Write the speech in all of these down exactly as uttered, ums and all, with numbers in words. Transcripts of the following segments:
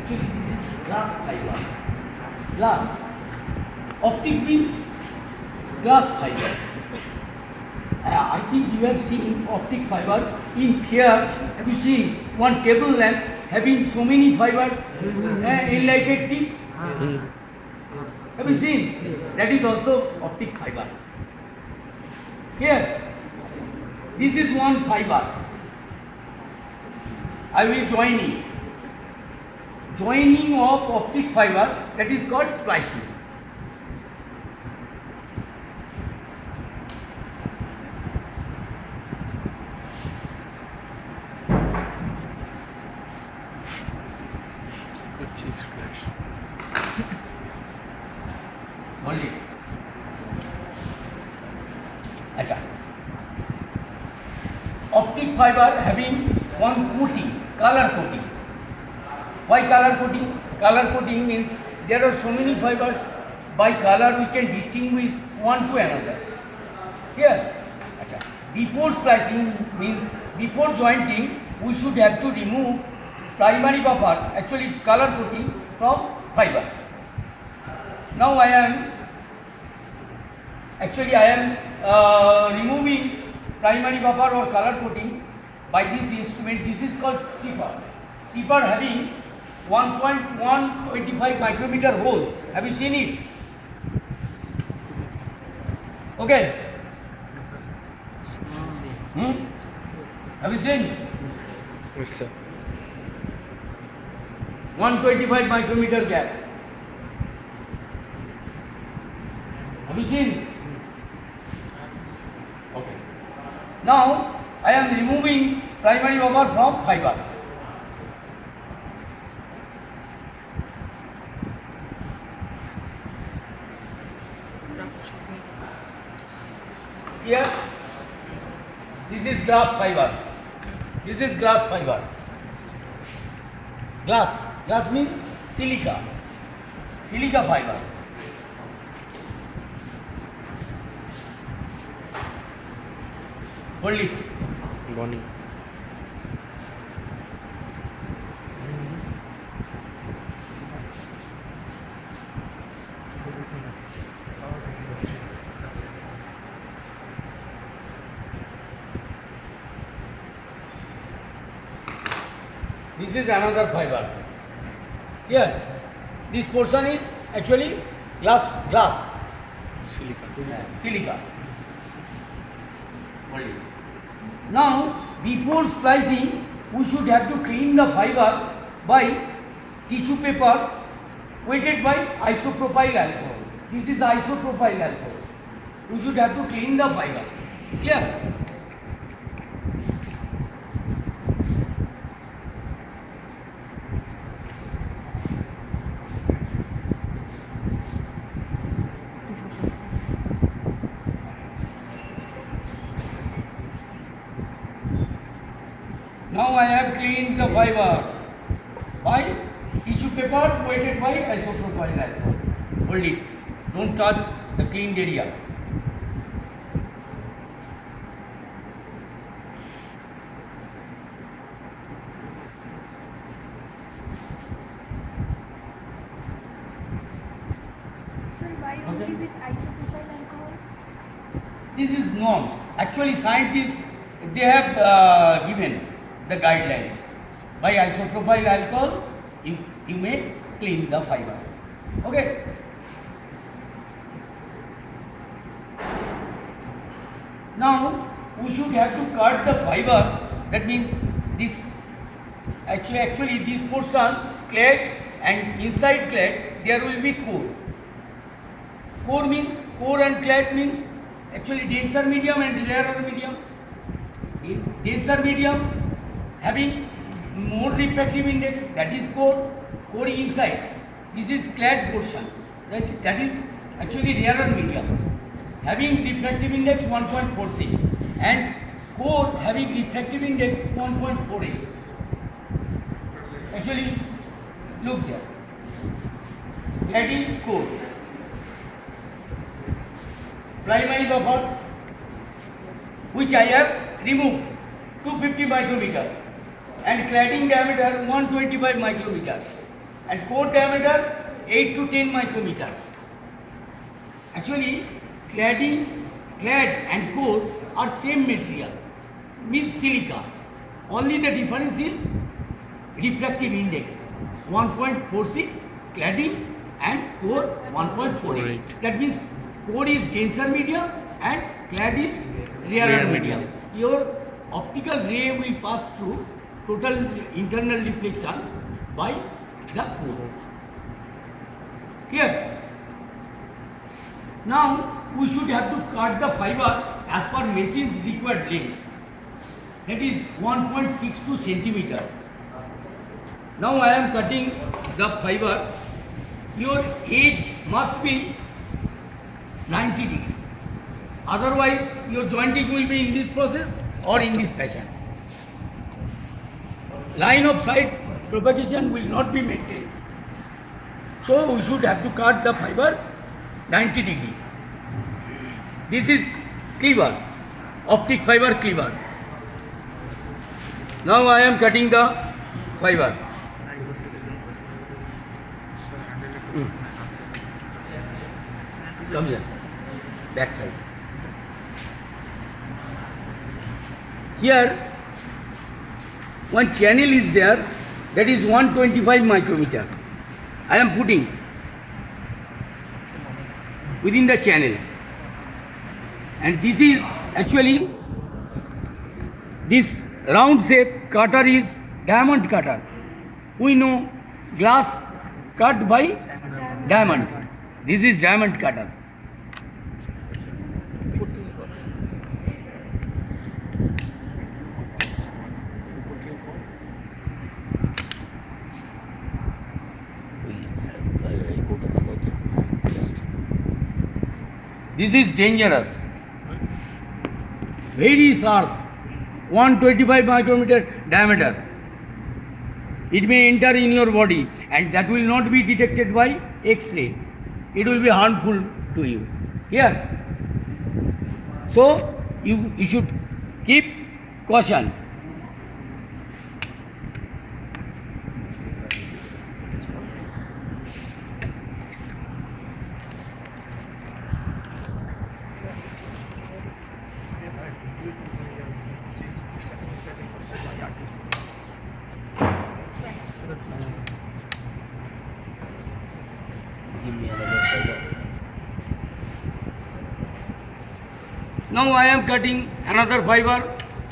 Actually, this is glass fiber. Glass. Optic means glass fiber. Uh, I think you have seen optic fiber. In here, have you seen one table lamp having so many fibers, mm-hmm. uh, enlightened tips? Mm-hmm. Have you seen? Yes. That is also optic fiber. Here, this is one fiber. I will join it. Joining of optic fiber, that is called splicing. Cheese flash. Only. Acha. Optic fiber having one coating, color coating. Why color coating? Color coating means there are so many fibers. By color we can distinguish one to another. Here, acha. Before splicing means before jointing, we should have to remove primary buffer, actually color coating, from fiber. Now I am actually I am uh, removing primary buffer or color coating by this instrument. This is called stripper. Stripper having one point one two five micrometer hole. Have you seen it? Okay. Hmm? Have you seen? Yes, sir. one twenty-five micrometer gap. Have you seen? Okay. Now I am removing primary buffer from fiber. Here, this is glass fiber. This is glass fiber. Glass. Glass means silica. Silica fiber. Hold it. Bonnie. This is another fiber. Here, this portion is actually glass. Glass. Silica. Silica. Hold it. Now, before splicing, we should have to clean the fiber by tissue paper weighted by isopropyl alcohol. This is isopropyl alcohol. We should have to clean the fiber. Clear? Now I have cleaned the fiber by tissue paper weighted by isopropyl alcohol. Hold it. Don't touch the cleaned area. Sir, why only with isopropyl alcohol? This is norms. Actually, scientists they have uh, given the guideline. By isopropyl alcohol, you, you may clean the fiber. Okay. Now we should have to cut the fiber. That means this actually actually this portion clad, and inside clad there will be core. Core means core and clad means actually denser medium and rarer medium. In denser medium having more refractive index, that is core. Core inside. This is clad portion. That, that is actually rarer medium. Having refractive index one point four six and core having refractive index one point four eight. Actually, look there. Cladding core. Primary buffer, which I have removed two hundred fifty micrometer, and cladding diameter one hundred twenty-five micrometers, and core diameter eight to ten micrometer. Actually, cladding, clad and core are same material, means silica. Only the difference is refractive index one point four six cladding and core one point four eight. That means core is denser medium and clad is rarer medium. Your optical ray will pass through total internal reflection by the core. Clear? Now we should have to cut the fiber as per machine's required length. That is one point six two centimeter. Now I am cutting the fiber. Your edge must be ninety degree. Otherwise, your jointing will be in this process or in this fashion. Line of sight propagation will not be maintained. So we should have to cut the fiber ninety degree. This is cleaver, optic fiber cleaver. Now I am cutting the fiber. Hmm. Come here, back side. Here, one channel is there, that is one hundred twenty-five micrometer. I am putting within the channel, and this is actually this round shape cutter is diamond cutter. We know glass cut by diamond. This is diamond cutter. This is dangerous. Very sharp. one hundred twenty-five micrometer diameter. It may enter in your body and that will not be detected by X-ray. It will be harmful to you. Here. So you, you should keep caution. Now I am cutting another fiber.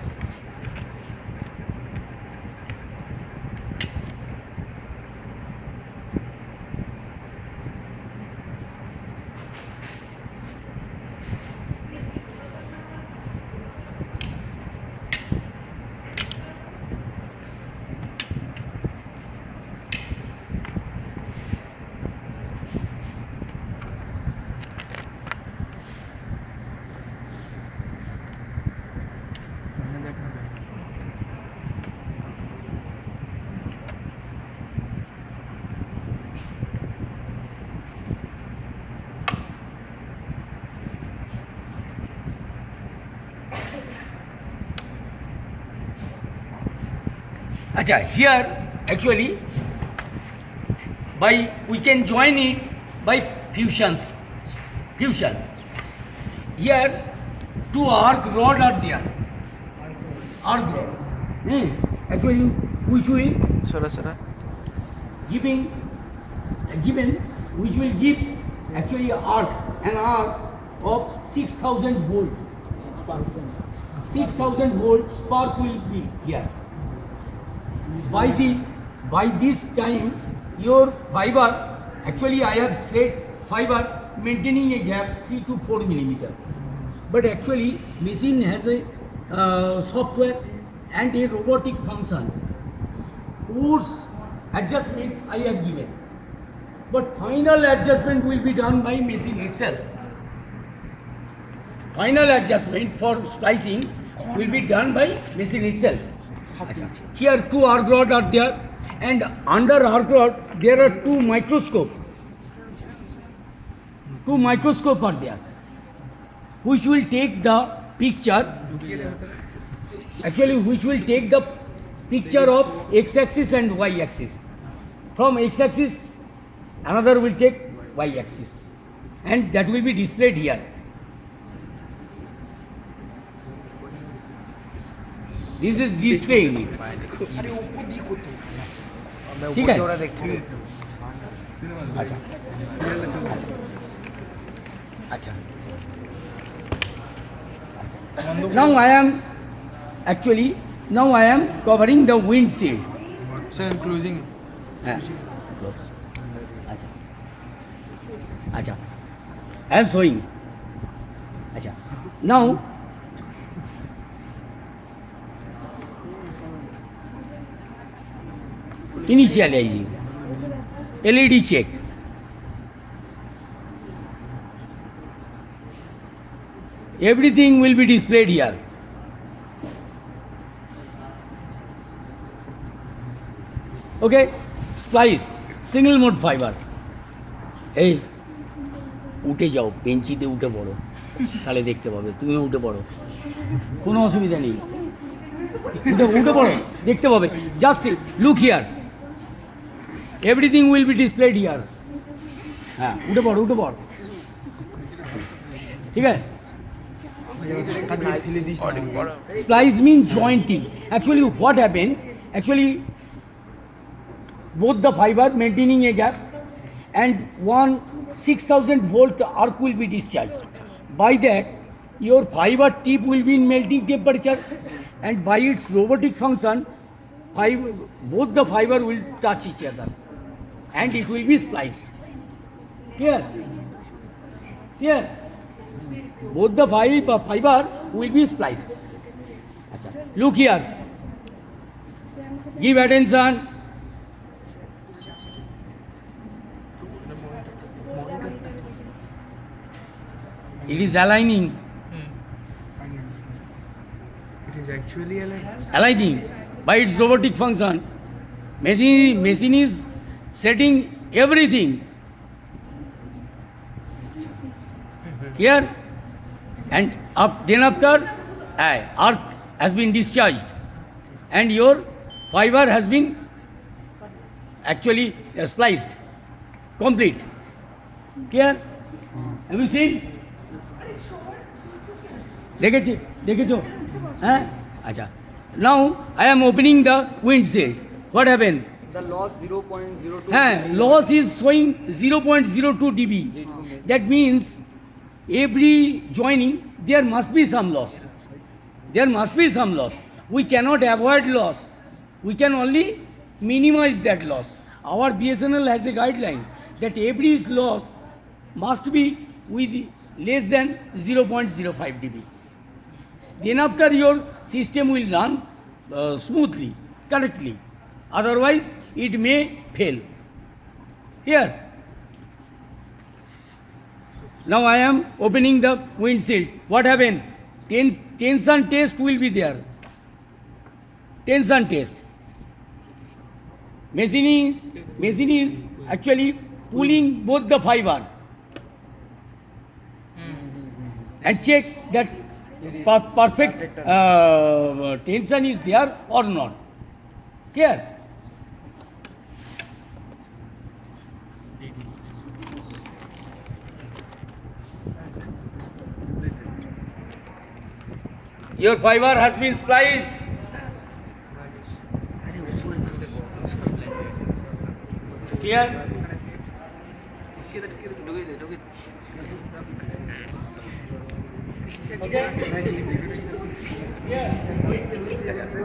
Acha, here actually by we can join it by fusions. Fusion. Here two arc rod are there. Arc rod. Hmm. Actually, which will Sara, Sara. giving given which will give actually arc an arc of six thousand volt. Six thousand volt spark will be here. By this, by this time, your fiber, actually I have set fiber maintaining a gap three to four millimeter. But actually, machine has a uh, software and a robotic function. Course adjustment I have given. But final adjustment will be done by machine itself. Final adjustment for splicing will be done by machine itself. Here two arc rod are there, and under arc rod there are two microscope. Two microscope are there, which will take the picture. Actually, which will take the picture of x-axis and y-axis. From x-axis, another will take y-axis, and that will be displayed here. This is displaying it. ठीक है? अच्छा अच्छा Now I am actually now I am covering the windshield. Sir, I'm closing it. हाँ, close. अच्छा अच्छा I am showing. अच्छा now initializing L E D check. Everything will be displayed here. Okay, splice, single mode fiber. এই উঠে যাও, বেঞ্চিতে উঠে পড়ো, তাহলে দেখতে পাবে। তুমিও উঠে পড়ো, কোনো অসুবিধা নেই। উঠে উঠে পড়ো, দেখতে পাবে। Just look here, everything will be displayed here. হ্যাঁ, উঠে পড়ো, উঠে পড়ো, ঠিক আছে? Splice means jointing. Actually, what happened? Actually, both the fiber maintaining a gap, and one six thousand volt arc will be discharged. By that, your fiber tip will be in melting temperature, and by its robotic function, fiber, both the fiber will touch each other, and it will be spliced. Clear? Clear? Both the fiber, fiber will be spliced. Achha. Look here. Give attention. It is aligning. It is actually aligned. Aligning by its robotic function. Machine, machine is setting everything. Clear? And up, then after, uh, arc has been discharged, and your fiber has been actually uh, spliced, complete. Clear? Have you seen? দেখেছি দেখেছো হ্যাঁ আচ্ছা now I am opening the windshield. What happened? The loss zero point zero two. হ্যাঁ loss is showing zero point zero two D B. That means every joining there must be some loss. There must be some loss. We cannot avoid loss. We can only minimize that loss. Our B S N L has a guideline that every loss must be with less than zero point zero five D B. Then after your system will run uh, smoothly, correctly. Otherwise, it may fail. Here. Now I am opening the windshield. What happened? Ten, tension test will be there. Tension test. Machine is, machine is actually pulling both the fiber and check that per perfect uh, tension is there or not. Clear? Your fiber has been spliced. Clear? Okay? Yes.